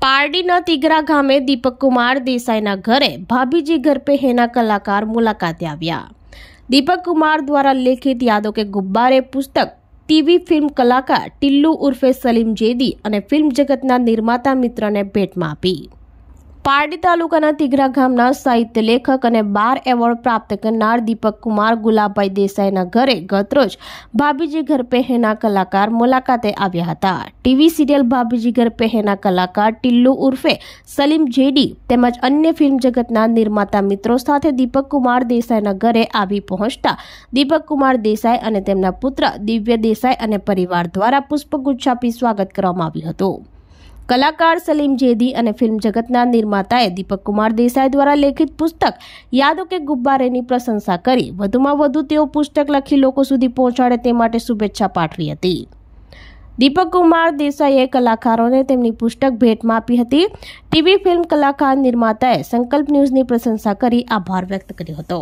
पारडीना तीगरा गामे दीपक कुमार देसाईना घरे भाभीजी घर पे हेना कलाकार मुलाकाते आव्या। दीपक कुमार द्वारा लिखित यादों के गुब्बारे पुस्तक टीवी फिल्म कलाकार टिल्लू उर्फे सलीम जेदी और फिल्म जगतना निर्माता मित्र ने भेट में आपी। पारडी तालुकाना तीगरा गामना साहित्य लेखक और 12 एवोर्ड प्राप्त करनार दीपक कुमार गुलाबभाई देसाईना घरे गतरोज भाभीजी घर पे हेना कलाकार मुलाकाते आव्या हता। टीवी सीरियल भाभीजी घर पे हेना कलाकार टिल्लू उर्फे सलीम जेडी तेमज अन्य फिल्म जगतना निर्माता मित्रों साथे दीपक कुमार देसाईना घरे आवी पहोंचता दीपक कुमार देसाई और तेमना पुत्र दिव्य देसाई और परिवार द्वारा पुष्पगुच्छ आपी स्वागत करवामां आव्युं हतुं। कलाकार सलीम जेदी और फिल्म जगतना निर्माताए दीपक कुमार देसाई द्वारा लिखित पुस्तक यादों के गुब्बारेनी प्रशंसा करी वधुमां वधु तेओ पुस्तक लखी लोको सुधी पहोंचाडे ते माटे शुभेच्छा पाठवी हती। दीपक कुमार देसाईए कलाकारोने तेमनी पुस्तक भेटमां आपी हती। टीवी फिल्म कलाकार निर्माताए संकल्प न्यूज़नी प्रशंसा करी आभार व्यक्त कर्यो हतो।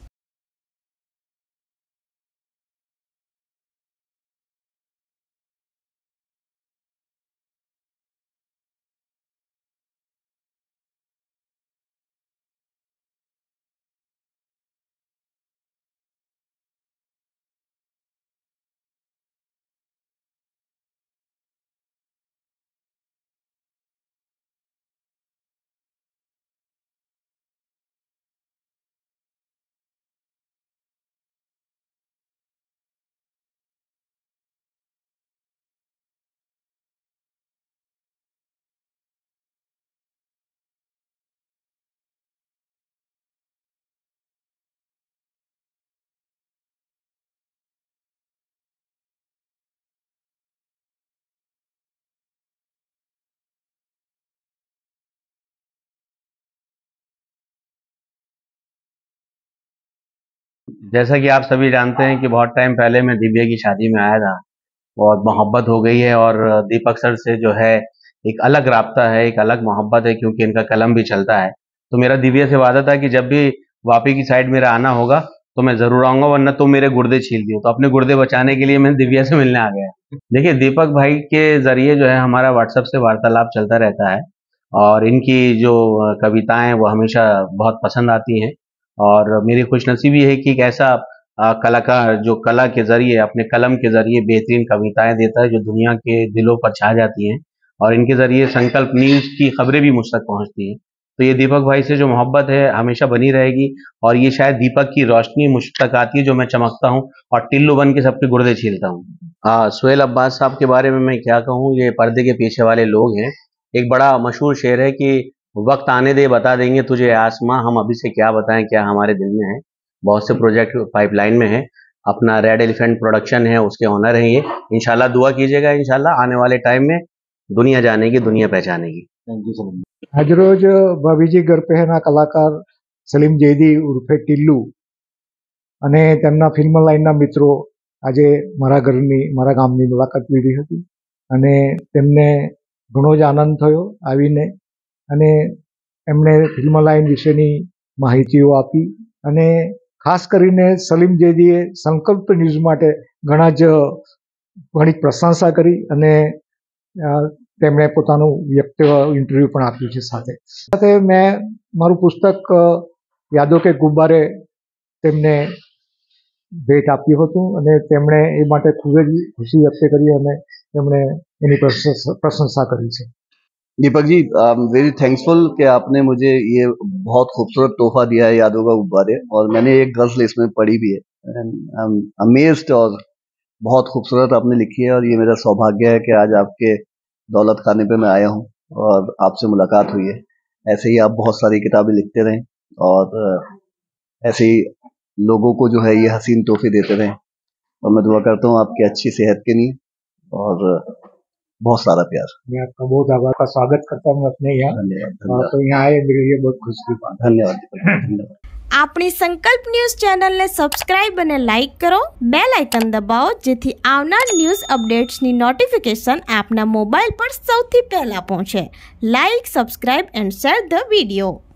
जैसा कि आप सभी जानते हैं कि बहुत टाइम पहले मैं दिव्या की शादी में आया था। बहुत मोहब्बत हो गई है और दीपक सर से जो है एक अलग राब्ता है, एक अलग मोहब्बत है, क्योंकि इनका कलम भी चलता है। तो मेरा दिव्या से वादा था कि जब भी वापी की साइड मेरा आना होगा तो मैं जरूर आऊंगा, वरना तो मेरे गुर्दे छील दियो। तो अपने गुर्दे बचाने के लिए मैं दिव्या से मिलने आ गया। देखिए, दीपक भाई के जरिए जो है हमारा व्हाट्सएप से वार्तालाप चलता रहता है और इनकी जो कविताएं वो हमेशा बहुत पसंद आती हैं। और मेरी खुशनसीबी है कि एक ऐसा कलाकार जो कला के जरिए, अपने कलम के जरिए बेहतरीन कविताएं देता है जो दुनिया के दिलों पर छा जाती हैं, और इनके जरिए संकल्प न्यूज की खबरें भी मुझ तक पहुंचती हैं। तो ये दीपक भाई से जो मोहब्बत है हमेशा बनी रहेगी, और ये शायद दीपक की रोशनी मुझ तक आती है जो मैं चमकता हूँ और टिल्लू बन के सबके गुर्दे छीलता हूँ। सुहेल अब्बास साहब के बारे में मैं क्या कहूँ, ये पर्दे के पीछे वाले लोग हैं। एक बड़ा मशहूर शेर है कि वक्त आने दे बता देंगे तुझे आसमां, हम अभी से क्या बताएं क्या हमारे दिल में है। बहुत से प्रोजेक्ट पाइपलाइन में है। अपना रेड एलिफेंट प्रोडक्शन है, उसके ऑनर है ये। इंशाल्लाह दुआ कीजिएगा, इंशाल्लाह आने वाले टाइम में दुनिया जानेगी, दुनिया पहचानेगी। Thank you sir. आज रोज भाभीजी घर पे हेना कलाकार सलीम जेदी उर्फे टिल्लू અને તેમના ફિલ્મ લાઇનના મિત્રો આજે મારા ગામની મુલાકાત લીધી હતી અને તેમને ઘણો જ આનંદ થયો આવીને, અને એમણે ફિલ્મ લાઇન વિશેની માહિતીઓ આપી અને ખાસ કરીને સલીમ જેદીએ સંકલ્પ ન્યૂઝ માટે ઘણી પ્રશંસા કરી અને તેમણે પોતાનું ઇન્ટરવ્યૂ પણ આપ્યું છે। સાથે મેં મારું પુસ્તક યાદો કે ગુબ્બારે તેમને भेट आप्યું હતું અને તેમણે એ માટે ખૂબ જ ખુશી વ્યક્ત કરી અને તેમણે એની પ્રશંसा કરી છે। Deepak ji, I am very thankful कि आपने मुझे ये बहुत खूबसूरत तोहफा दिया है, यादों का गुब्बारे, और मैंने एक गज़ल इसमें पढ़ी भी है एंड आई एम अमेज्ड, और बहुत खूबसूरत आपने लिखी है। और ये मेरा सौभाग्य है कि आज आपके दौलत खाने पे मैं आया हूँ और आपसे मुलाकात हुई है। ऐसे ही आप बहुत सारी किताबें लिखते रहें और ऐसे ही लोगों को जो है ये हसीन तोहफे देते रहें, और मैं दुआ करता हूँ आपकी अच्छी सेहत के लिए और बहुत सारा प्यार। मैं आपका बहुत आभार का स्वागत करता हूँ अपने यहाँ। धन्यवाद। तो यहाँ आए मेरे लिए बहुत खुशी की बात। धन्यवाद। આપણી સંકલ્પ ન્યૂઝ ચેનલને સબસ્ક્રાઇબ અને લાઇક કરો, બેલ આઇકન દબાવો જેથી આવનાર ન્યૂઝ અપડેટ્સની નોટિફિકેશન આપના મોબાઈલ પર સૌથી પહેલા પહોંચે। Like, subscribe and share the video.